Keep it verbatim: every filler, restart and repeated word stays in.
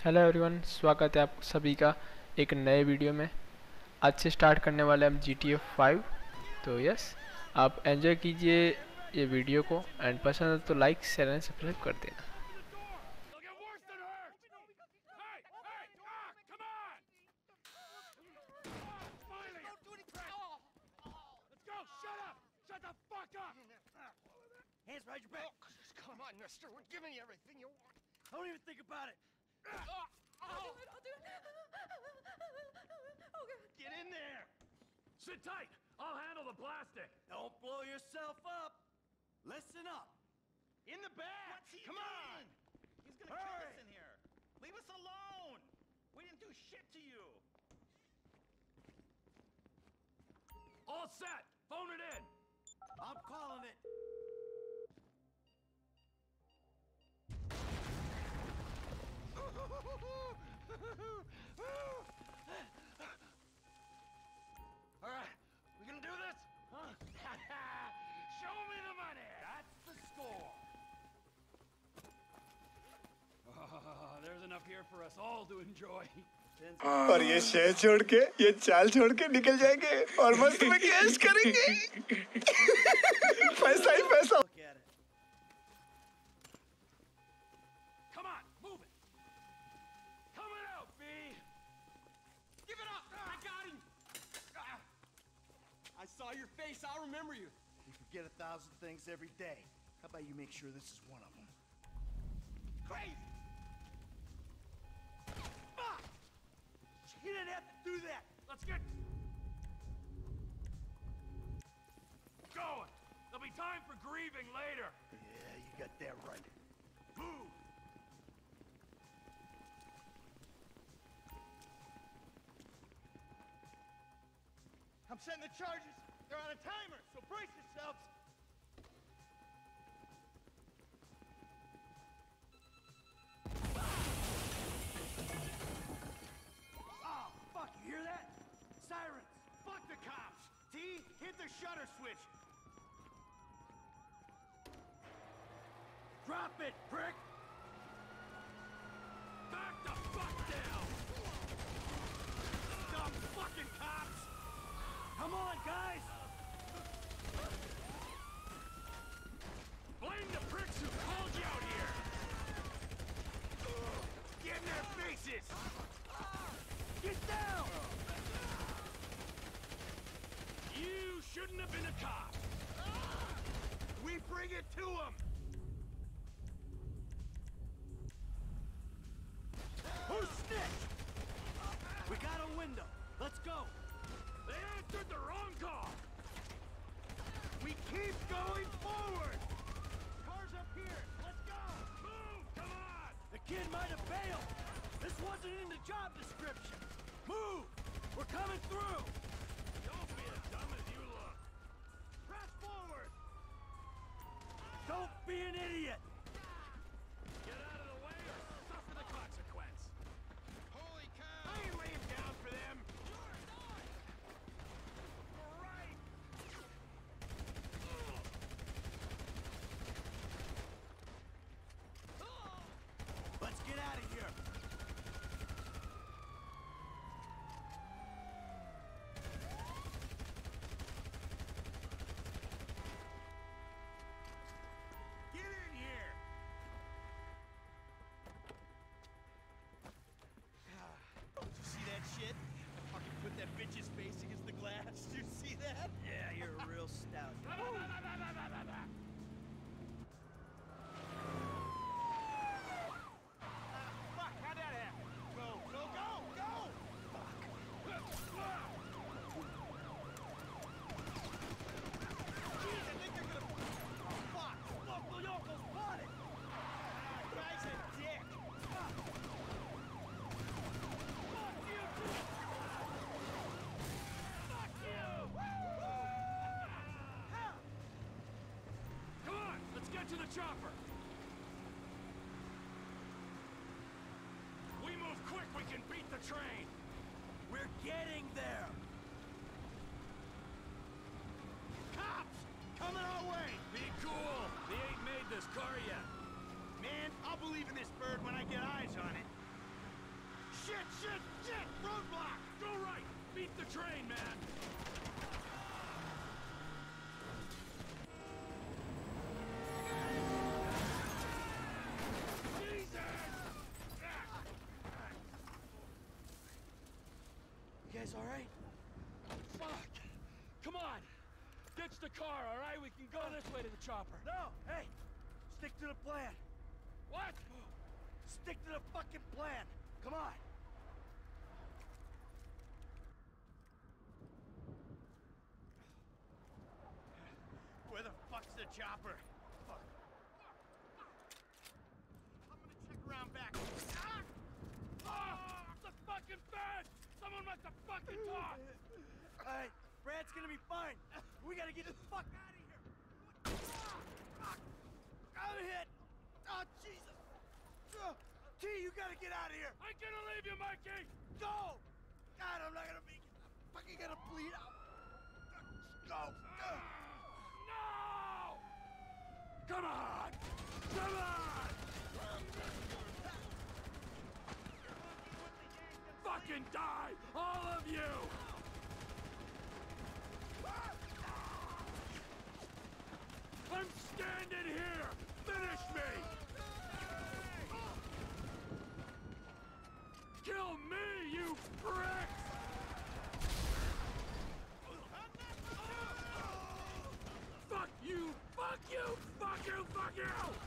Hello everyone, स्वागत है आप सभी का एक नए वीडियो में। आज से स्टार्ट करने वाले हम जी टी ए फाइव। तो यस, आप एंजॉय कीजिए ये वीडियो को एंड पसंद है तो लाइक शेयर एंड सब्सक्राइब कर देना। Hands behind your back. Oh, come on, mister. We're giving you everything you want. Don't even think about it. Oh, I'll do it, I'll do it. Oh, God. Get in there. Sit tight. I'll handle the plastic. Don't blow yourself up. Listen up. In the back. What's he Come doing? on. He's gonna Hurry. kill us in here. Leave us alone. We didn't do shit to you. All set. Phone it in. I'm calling it. All right, we gonna do this? Huh? Show me the money. That's the score. Oh, there's enough here for us all to enjoy. और ये शहर छोड़ के ये चाल छोड़ के निकल जाएंगे और मस्त में कैश करेंगे। पैसा ही पैसा। Look at it. Come on, move it. Coming out, B. Give it up! I got him! Ah. I saw your face, I'll remember you. You forget a thousand things every day. How about you make sure this is one of them? Crazy! Fuck! You didn't have to do that! Let's get going. There'll be time for grieving later. Yeah, you got that right. Move. I'm setting the charges. They're on a timer, so brace yourselves. Oh, fuck, you hear that? Sirens. Fuck the cops. T, hit the shutter switch. Drop it, prick. Back the fuck down. Dumb fucking cops. Come on, guys. Blame the pricks who called you out here. Get in their faces. Get down. You shouldn't have been a cop. We bring it to them. Who snitched? We got a window. Let's go. They answered the wrong call. We keep going forward. Cars up here. Let's go. Move, come on. The kid might have bailed. This wasn't in the job description. Move. We're coming through. Don't be as dumb as you look. Press forward. Don't be an idiot. Get out of the way or suffer the consequence. Holy I cow! ain't laying down for them. Right. Let's get out of here. Get in here. Did you see that shit? Fucking put that bitch's face against the glass. Did you see that? Yeah, you're a real stout. Fuck, how'd that happen? Go, go, go, go! Jeez, I think they're gonna... Oh, fuck! Loco Yoco's spotted! Ah, guy's a dick! Fuck! Fuck you, too! Fuck you! How? Come on, let's get to the chopper. We move quick, we can beat the train. We're getting there! Cops! Coming our way! Be cool. They ain't made this car yet. Man, I'll believe in this bird when I get eyes on it. Shit! Shit! Roadblock! Go right! Beat the train, man! You guys all right? Fuck! Come on! Ditch the car, all right? We can go this way to the chopper. No! Hey! Stick to the plan. What? Stick to the fucking plan. Come on. Where the fuck's the chopper? Fuck. I'm gonna check around back. Ah! Oh, the fucking fence! Someone must have fucking talked! Alright, Brad's gonna be fine. We gotta get the fuck out of here. Ah! Fuck! I'm hit! Oh, Jesus! Uh, T, you gotta get out of here! I'm gonna leave you, Mikey! Go! God, I'm not gonna make it. I'm fucking gonna bleed out. Go! Uh. No! Come on! Come on! Fucking die! All of you! I'm standing here! Finish me! Kill me, you pricks! Fuck you! Fuck you! Fuck you! Fuck you!